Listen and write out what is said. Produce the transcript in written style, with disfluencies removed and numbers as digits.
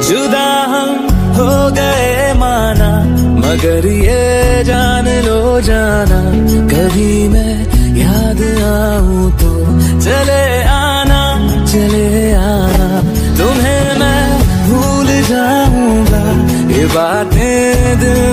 जुदा हम हो गए माना, मगर ये जान लो जाना, कभी मैं याद आऊं तो चले आना, चले आना। तुम्हें मैं भूल जाऊंगा, ये बातें दिल